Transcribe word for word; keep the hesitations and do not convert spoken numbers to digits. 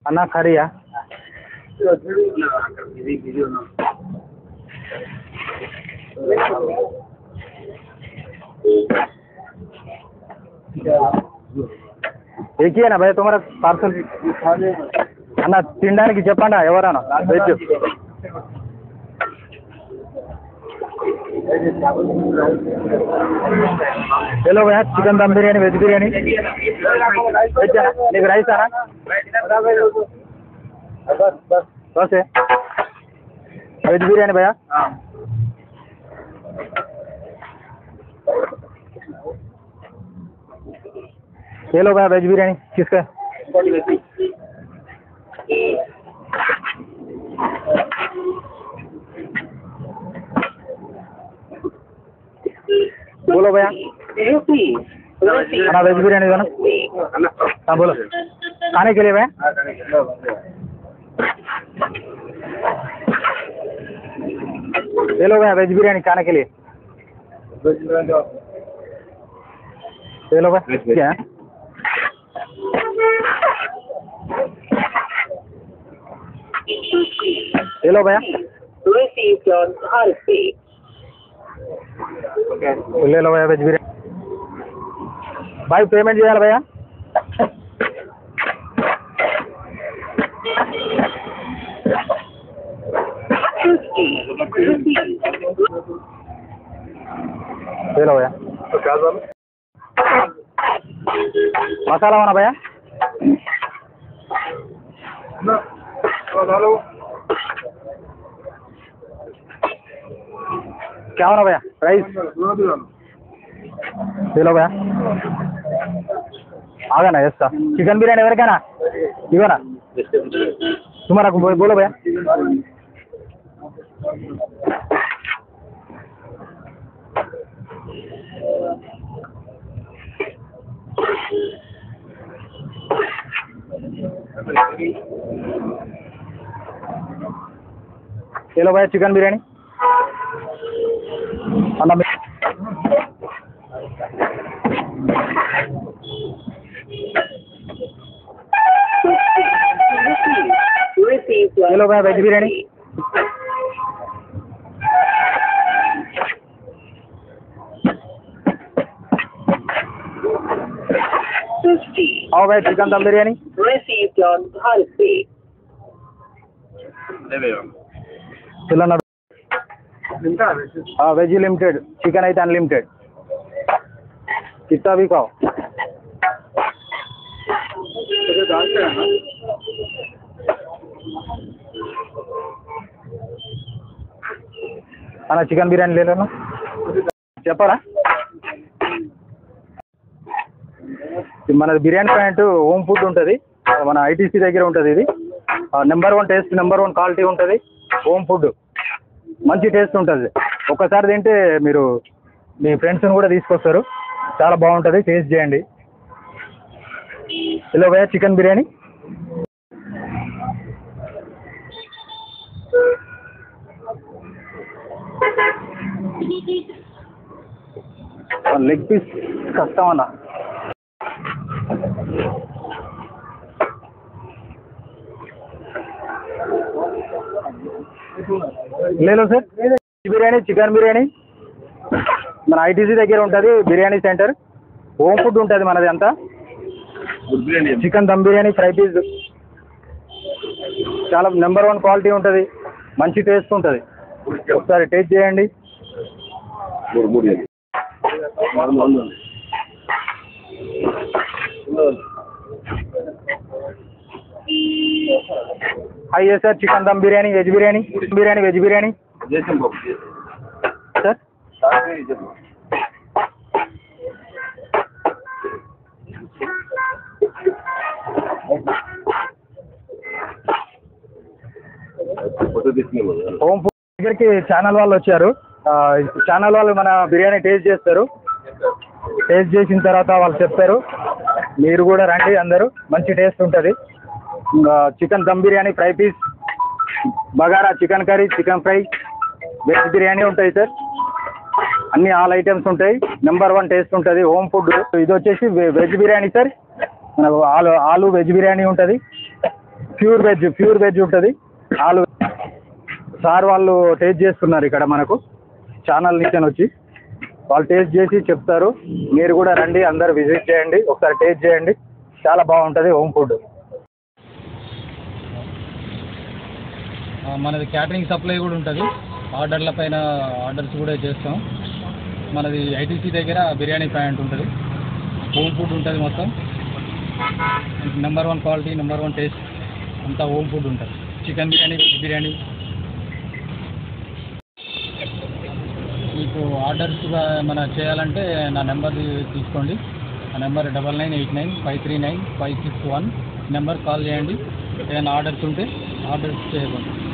అన్న కర్రీయా? एक ही है ना भैया तुम्हारा पार्सल? अन्ना తినడానికి చెప్పండి ఎవరన్నా వెజ్. हेलो भैया chicken dum biryani veg biryani veg నీకు రైస్ అనా? बस है वेज बिरयानी भैया. ये लो भैया वेज बिरयानी किसका? बोलो भैया खाना वेज बिरयानी देना. हाँ बोलो खाने के लिए भैया. ये लो भैया वेज बिरयानी खाने के लिए. ये लो भैया क्या है? ये लो भैया ले लो भैया वेज बिरयानी. भाई पेमेंट చేయాలి भैया. ले लो भैया मसाला होना भैया. क्या होना भैया राइस? ले लो भैया आगा ना ऐसा चिकन बिरयानी वगैरह क्या ना इगो ना तुम्हारा बोलो भैया. ले लो भैया चिकन बिरयानी अन्ना. ले लो भैया वेज बिरयानी. आओ भाई चिकन दम बिरयानी. चलो ना हाँ वेज लिमिटेड चिकन అయితే अनलिमिटेड कितना भी खाओ. అన్న చికెన్ బిర్యానీ లేనా చెప్పరా? మన బిర్యానీ పాయింట్ హోమ్ ఫుడ్ ఉంటుంది మన ఐటీసీ దగ్గర ఉంటుంది. ఇది number one taste number one quality ఉంటుంది. హోమ్ ఫుడ్ మంచి టేస్ట్ ఉంటుంది. ఒక్కసారి తింటే మీరు మీ ఫ్రెండ్స్ని కూడా తీసుకొస్తారు. చాలా బాగుంటుంది టేస్ట్ చేయండి. హలో భయ్యా చికెన్ బిర్యానీ లెగ్ పీస్ కష్టం అన్న. లేదు సార్ బిర్యానీ చికెన్ బిర్యానీ మన ఐటీసీ దగ్గర ఉంటుంది. బిర్యానీ సెంటర్ హోమ్ ఫుడ్ ఉంటుంది మనది అంతా. Chicken dum biryani fry piece చాలా నెంబర్ వన్ క్వాలిటీ ఉంటుంది. మంచి టేస్ట్ ఉంటుంది. ఒకసారి టేస్ట్ చేయండి. आइए sir chicken dum biryani veg biryani biryani veg biryani sir. Home food దగ్గరికి ఛానల్ వాళ్ళు వచ్చారు. ఛానల్ వాళ్ళు మన బిర్యానీ టేస్ట్ చేస్తారు. టేస్ట్ చేసిన తర్వాత వాళ్ళు చెప్పారు మీరు కూడా రండి అందరూ మంచి టేస్ట్ ఉంటుంది. Chicken dum biryani fry piece bagara chicken curry chicken fry veg biryani ఉంటాయి సార్. అన్ని ఆల్ ఐటమ్స్ ఉంటాయి. నెంబర్ వన్ టేస్ట్ ఉంటుంది. Home food. ఇది వచ్చేసి వెజ్ బిర్యానీ సార్. మనకు ఆలు ఆలు వెజ్ బిర్యానీ ఉంటుంది. ప్యూర్ వెజ్ ప్యూర్ వెజ్ ఉంటుంది. ఆలు సార్ వాళ్ళు టేస్ట్ చేస్తున్నారు ఇక్కడ మనకు ఛానల్ నుంచి వచ్చి, వాళ్ళు టేస్ట్ చేసి చెప్తారు. మీరు కూడా రండి, అందరు విజిట్ చేయండి, ఒకసారి టేస్ట్ చేయండి, చాలా బాగుంటుంది హోమ్ ఫుడ్. మనది క్యాటరింగ్ సప్లై కూడా ఉంటుంది, ఆర్డర్ల పైన ఆర్డర్స్ కూడా చేస్తాం. మనది ఐటీసీ దగ్గర బిర్యానీ పాయింట్ ఉంటుంది, హోమ్ ఫుడ్ ఉంటుంది. మొత్తం number one quality, number one taste, అంతా హోమ్ ఫుడ్ ఉంటుంది. Chicken biryani, veg biryani. మీకు ఆర్డర్స్గా మన చేయాలంటే నా నెంబర్ తీసుకోండి. ఆ number double nine eight nine five three nine five six one number call చేయండి. ఏదైనా ఆర్డర్స్ ఉంటే ఆర్డర్స్ చేయకండి.